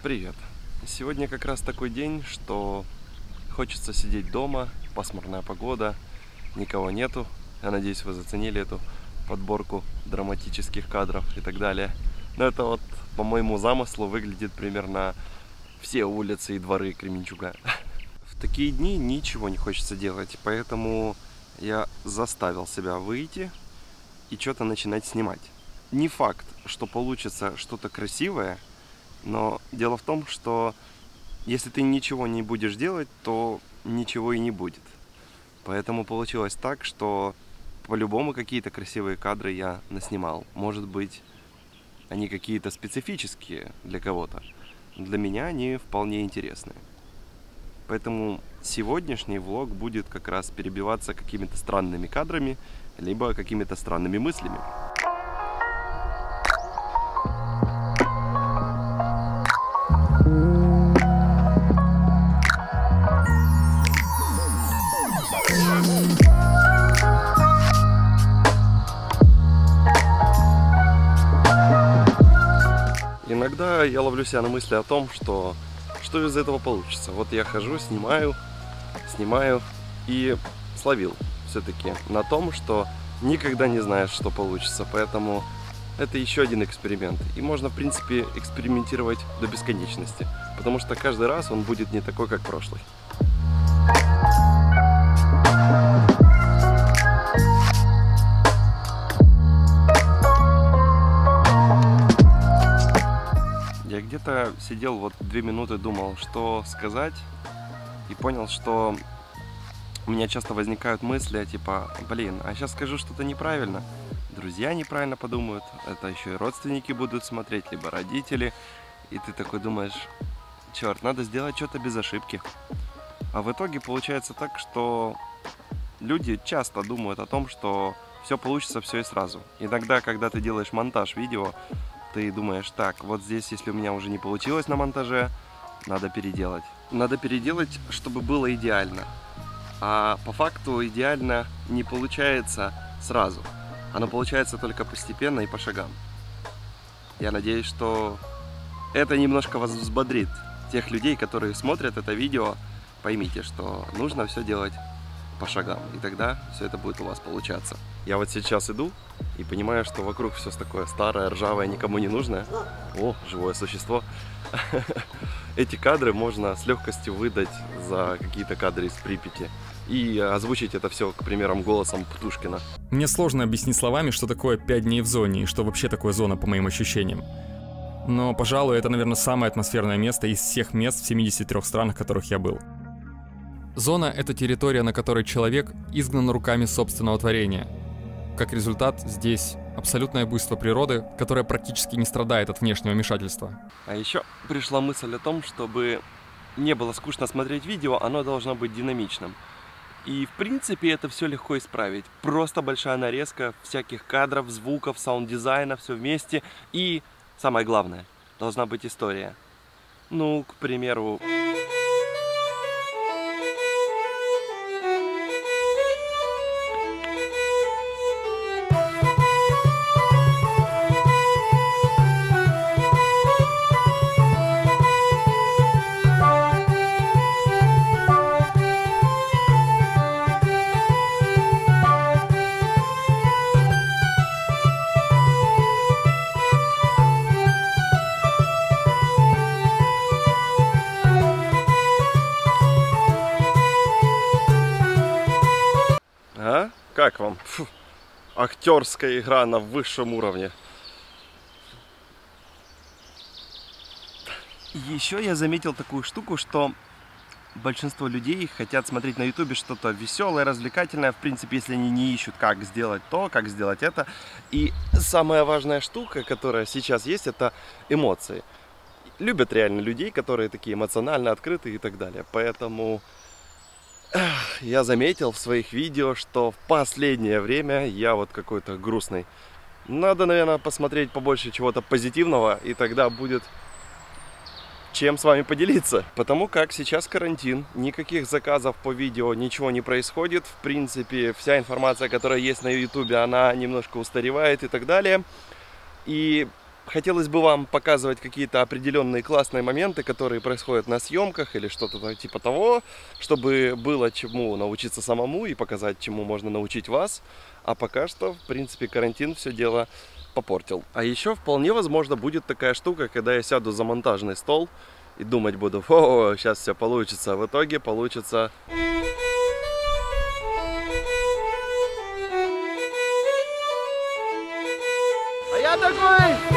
Привет! Сегодня как раз такой день, что хочется сидеть дома, пасмурная погода, никого нету. Я надеюсь, вы заценили эту подборку драматических кадров и так далее. Но это вот по моему замыслу выглядит примерно все улицы и дворы Кременчуга. В такие дни ничего не хочется делать, поэтому я заставил себя выйти и что-то начинать снимать. Не факт, что получится что-то красивое, но дело в том, что если ты ничего не будешь делать, то ничего и не будет. Поэтому получилось так, что по-любому какие-то красивые кадры я наснимал. Может быть, они какие-то специфические для кого-то. Для меня они вполне интересные. Поэтому сегодняшний влог будет как раз перебиваться какими-то странными кадрами, либо какими-то странными мыслями. Иногда я ловлю себя на мысли о том, что из этого получится. Вот я хожу, снимаю и словил все-таки на том, что никогда не знаешь, что получится. Поэтому это еще один эксперимент. И можно, в принципе, экспериментировать до бесконечности. Потому что каждый раз он будет не такой, как прошлый. Я где-то сидел вот 2 минуты, думал, что сказать, и понял, что у меня часто возникают мысли, типа, блин, а сейчас скажу что-то неправильно, друзья неправильно подумают, это еще и родственники будут смотреть, либо родители, и ты такой думаешь, черт, надо сделать что-то без ошибки. А в итоге получается так, что люди часто думают о том, что все получится, все и сразу. Иногда, когда ты делаешь монтаж видео, ты думаешь, так, вот здесь, если у меня уже не получилось на монтаже, надо переделать. Надо переделать, чтобы было идеально. А по факту идеально не получается сразу. Оно получается только постепенно и по шагам. Я надеюсь, что это немножко вас взбодрит. Тех людей, которые смотрят это видео, поймите, что нужно все делать по шагам. И тогда все это будет у вас получаться. Я вот сейчас иду и понимаю, что вокруг все такое старое, ржавое, никому не нужное. О, живое существо. Эти кадры можно с легкостью выдать за какие-то кадры из Припяти. И озвучить это все, к примеру, голосом Птушкина. Мне сложно объяснить словами, что такое 5 дней в зоне и что вообще такое зона по моим ощущениям. Но, пожалуй, это, наверное, самое атмосферное место из всех мест в 73 странах, в которых я был. Зона — это территория, на которой человек изгнан руками собственного творения. Как результат, здесь абсолютное буйство природы, которое практически не страдает от внешнего вмешательства. А еще пришла мысль о том, чтобы не было скучно смотреть видео, оно должно быть динамичным. И в принципе это все легко исправить. Просто большая нарезка всяких кадров, звуков, саунд-дизайна, все вместе. И самое главное, должна быть история. Ну, к примеру... А? Как вам? Фу. Актерская игра на высшем уровне. Еще я заметил такую штуку, что большинство людей хотят смотреть на ютубе что-то веселое, развлекательное. В принципе, если они не ищут, как сделать то, как сделать это. И самая важная штука, которая сейчас есть, это эмоции. Любят реально людей, которые такие эмоционально открытые и так далее. Поэтому... я заметил в своих видео, что в последнее время я вот какой-то грустный. Надо, наверное, посмотреть побольше чего-то позитивного, и тогда будет чем с вами поделиться. Потому как сейчас карантин, никаких заказов по видео, ничего не происходит. В принципе, вся информация, которая есть на ютубе, она немножко устаревает и так далее. И Хотелось бы вам показывать какие-то определенные классные моменты, которые происходят на съемках или что-то типа того, чтобы было чему научиться самому и показать, чему можно научить вас. А пока что, в принципе, карантин все дело попортил. А еще вполне возможно будет такая штука, когда я сяду за монтажный стол и думать буду: о, сейчас все получится. В итоге получится... А я такой...